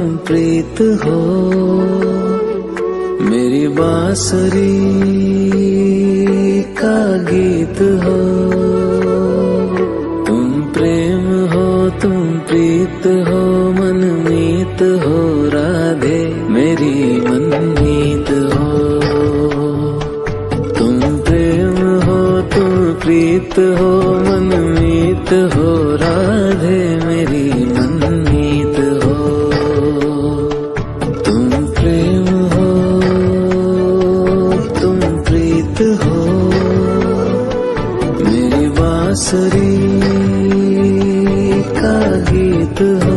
प्रीत हो, मेरी बांसुरी का गीत हो। तुम प्रेम हो, तुम प्रीत हो, मनमीत हो राधे मेरी मनमीत हो। तुम प्रेम हो, तुम प्रीत हो, मनमीत हो राधे मेरी मनमीत हो। तुम प्रेम हो, तुम प्रीत हो, मेरी बांसुरी का गीत हो।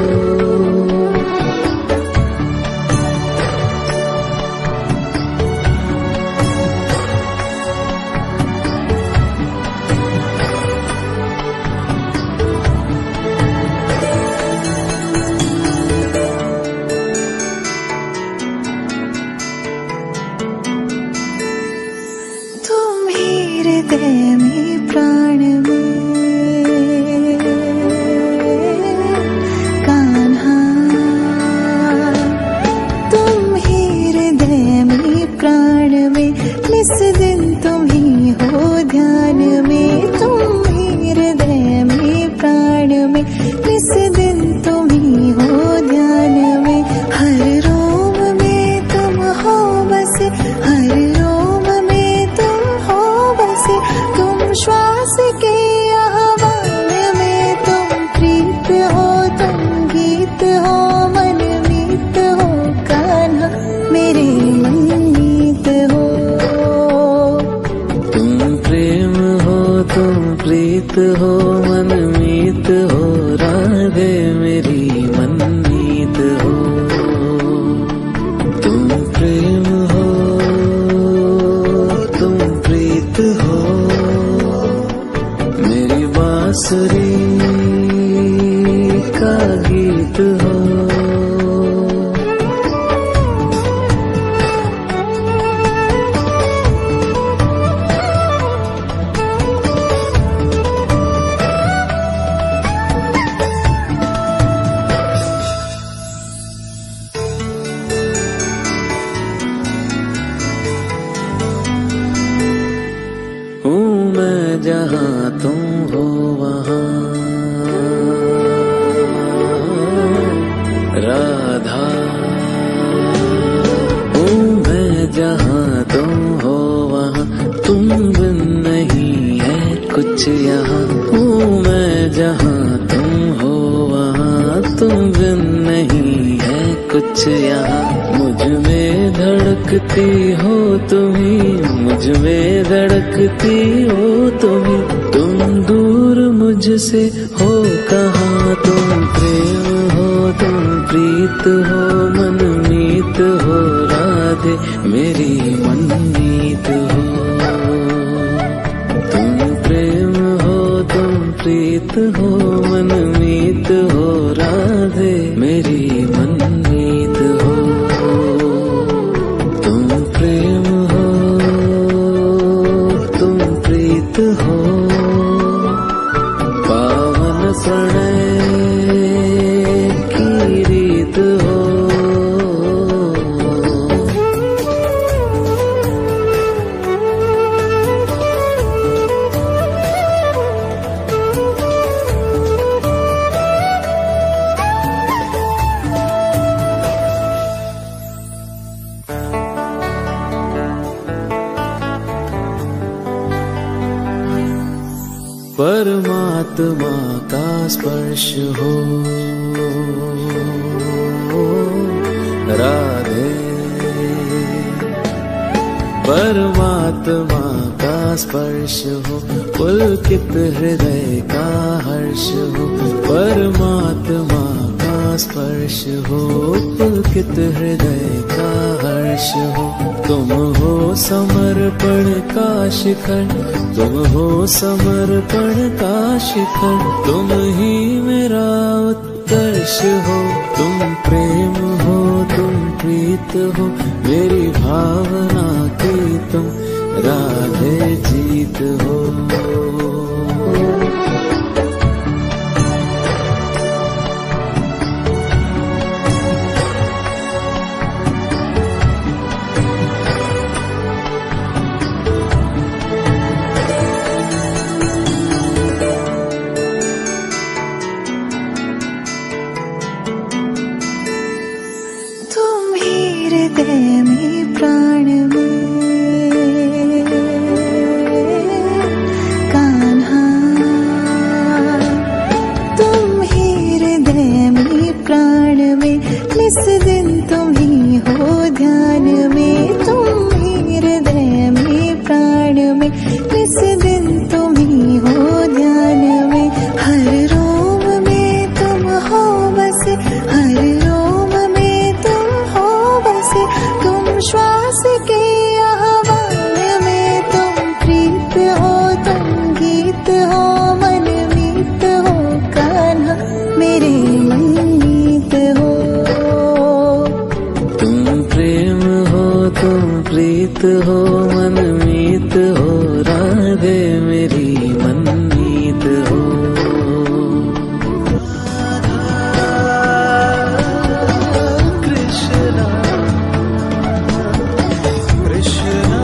हृदय में प्राण में कान्हा, तुम ही हृदय में प्राण में, निस दिन तुम ही हो ध्यान में। तुम ही हृदय में प्राण में, निस दिन तुम ही हो ध्यान में। हर रोम में तुम हो बसे, हर रोम में तुम हो बसे। तुम श्वास के आह्वान में, तुम प्रीत हो, तुम गीत हो, मनमीत हो कान्हा मेरे मनमीत हो। तुम प्रेम हो, तुम प्रीत हो, मनमीत हो राधे मेरी मनमीत हो। तुम प्रेम हो, तुम प्रीत हो, मेरी बांसुरी का गीत हो। हूँ मैं जहाँ तुम हो वहाँ राधा, हूँ मैं जहाँ तुम हो वहाँ, तुम बिन नहीं है कुछ यहाँ। हूँ मैं जहाँ तुम हो वहाँ, तुम बिन नहीं है कुछ यहाँ। मुझ में धड़कती हो तुम्ही, मुझ में धड़कती हो तुम्ही। तुम दूर मुझसे हो कहाँ, तुम प्रेम हो, तुम प्रीत हो, मनमीत हो राधे मेरी मनमीत हो। तुम प्रेम हो, तुम प्रीत हो, मनमीत हो राधे मेरी मनमीत हो। तुम प्रेम हो, तुम प्रीत हो, पावन प्रणय की रीत हो। परमात्मा का स्पर्श हो राधे, परमात्मा का स्पर्श हो, पुलकित हृदय का हर्ष हो। परमात्मा का स्पर्श हो, पुलकित हृदय का हर्ष हो। तुम हो समर्पण का शिखर, तुम हो समर्पण का शिखर। तुम ही मेरा उत्कर्ष हो, तुम प्रेम हो, तुम प्रीत हो, मेरी भावना की तुम राधे जीत हो। हृदय में प्राण में कान्हा, तुम ही हृदय में प्राण में, निस दिन तुम ही हो ध्यान में। तुम ही हृदय में प्राण में, निस दिन तुम ही हो ध्यान में। हर रोम में तुम हो बसे, हर रोम में तुम हो बसे। तुम श्वास के आह्वान में, तुम प्रीत हो, तुम गीत हो, मन मीत हो कान्हा, मेरे मनमीत हो। तुम प्रेम हो, तुम प्रीत हो, मनमीत हो, राधे मेरी मनमीत हो। कृष्णा कृष्णा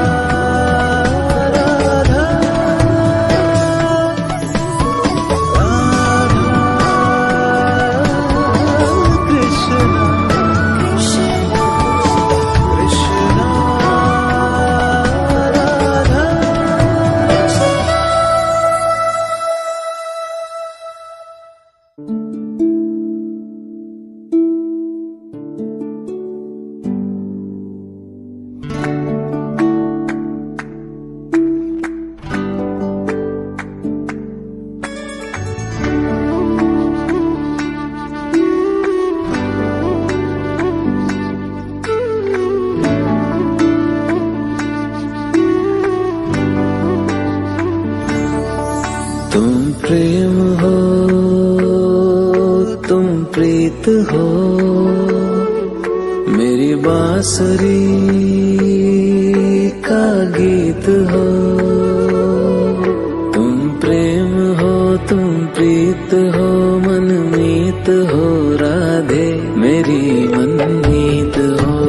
राधा कृष्णा कृष्णा राधा। तुम प्रेम हो, तुम प्रीत हो, मेरी बांसुरी का गीत हो। तुम प्रेम हो, तुम प्रीत हो, मनमीत हो, राधे मेरी मनमीत हो।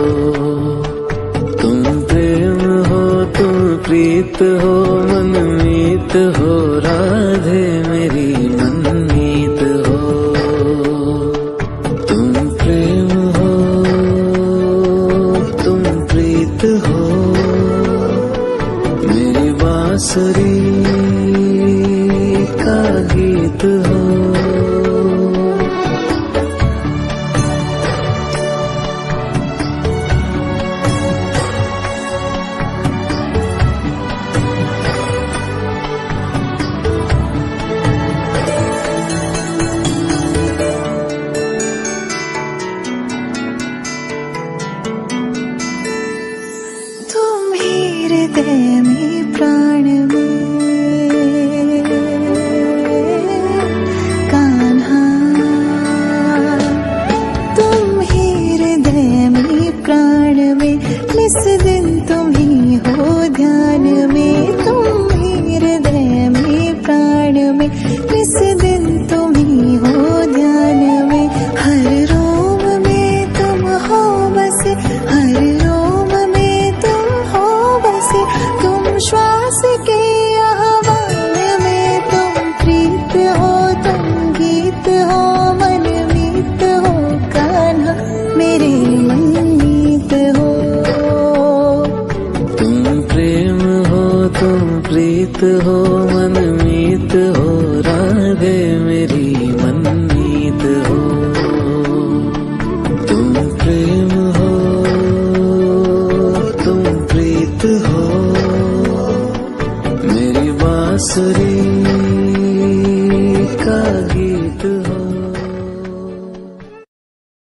तुम प्रेम हो, तुम प्रीत हो, मनमीत हो, राधे मेरी मनमीत हो। तुम प्रेम हो, तुम प्रीत हो, मेरी बांसुरी का गीत हो। तुम ही हृदय में प्राण में कान्हा, तुम ही हृदय में प्राण में, निस दिन तुम ही हो ध्यान में। तुम ही हृदय में प्राण में, निस दिन तुम ही हो ध्यान में। हर रोम में तुम हो बसे, हर रोम में तुम हो बसे। तुम श्वास के आह्वान में, तुम प्रीत हो, तुम गीत हो, मन मीत हो कान्हा, मेरे मनमीत हो। तुम प्रेम हो, तुम प्रीत हो, मनमीत हो,